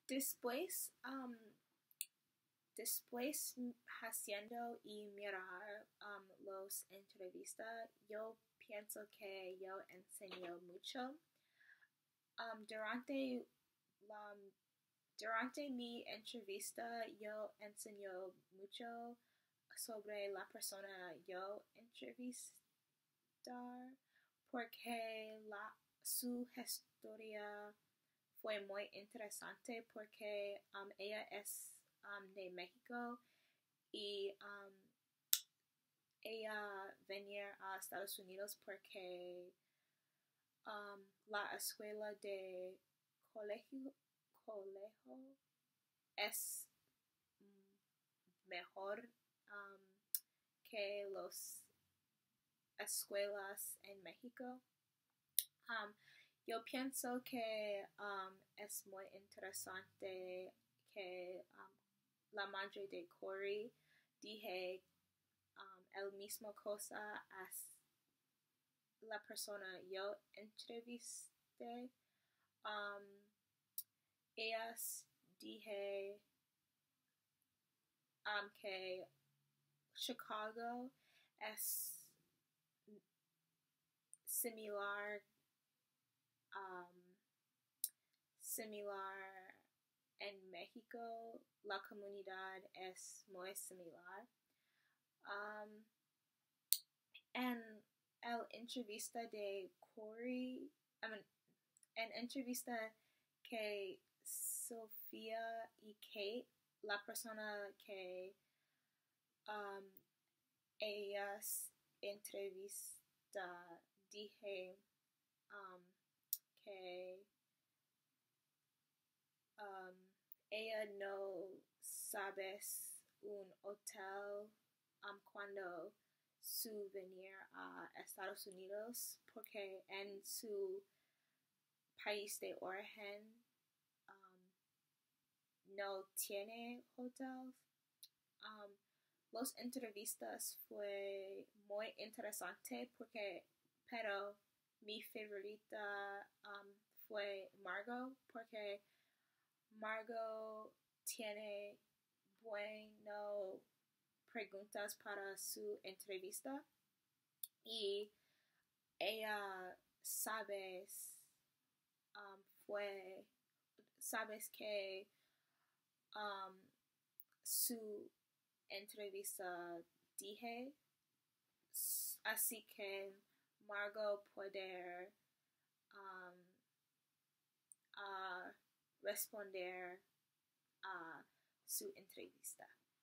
Después, después haciendo y mirar los entrevistas, yo pienso que yo enseño mucho. Durante la, durante mi entrevista, yo enseño mucho sobre la persona yo entrevistar porque su historia fue muy interesante porque ella es de México y ella venía a Estados Unidos porque la escuela de colegio es mejor que las escuelas en México. Yo pienso que es muy interesante que la madre de Corey dije el mismo cosa a la persona yo entrevisté. Ellas dije que Chicago es similar similar en México, la comunidad es muy similar. En el entrevista de Corey, en entrevista que Sofía y Kate, la persona que ellas entrevista, dije que ella no sabe un hotel cuando su venir a Estados Unidos porque en su país de origen no tiene hotel. Los entrevistas fue muy interesante pero mi favorita fue Margot porque Margot tiene buenas preguntas para su entrevista y ella sabes que su entrevista dije, así que Margot puede responder a su entrevista.